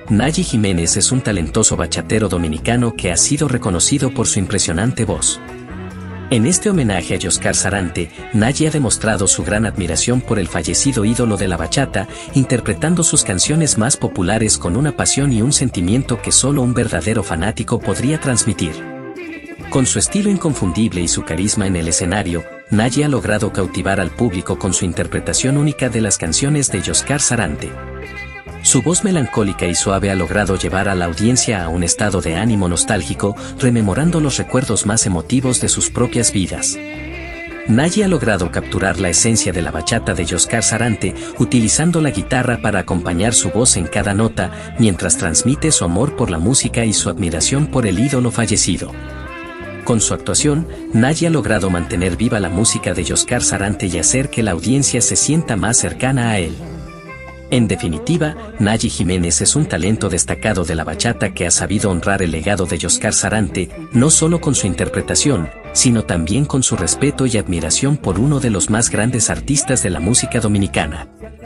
Nayi Jiménez es un talentoso bachatero dominicano que ha sido reconocido por su impresionante voz. En este homenaje a Yoscar Sarante, Nayi ha demostrado su gran admiración por el fallecido ídolo de la bachata, interpretando sus canciones más populares con una pasión y un sentimiento que solo un verdadero fanático podría transmitir. Con su estilo inconfundible y su carisma en el escenario, Nayi ha logrado cautivar al público con su interpretación única de las canciones de Yoscar Sarante. Su voz melancólica y suave ha logrado llevar a la audiencia a un estado de ánimo nostálgico, rememorando los recuerdos más emotivos de sus propias vidas. Nayi ha logrado capturar la esencia de la bachata de Yoscar Sarante, utilizando la guitarra para acompañar su voz en cada nota, mientras transmite su amor por la música y su admiración por el ídolo fallecido. Con su actuación, Nayi ha logrado mantener viva la música de Yoscar Sarante y hacer que la audiencia se sienta más cercana a él. En definitiva, Nayi Jiménez es un talento destacado de la bachata que ha sabido honrar el legado de Yoscar Sarante, no solo con su interpretación, sino también con su respeto y admiración por uno de los más grandes artistas de la música dominicana.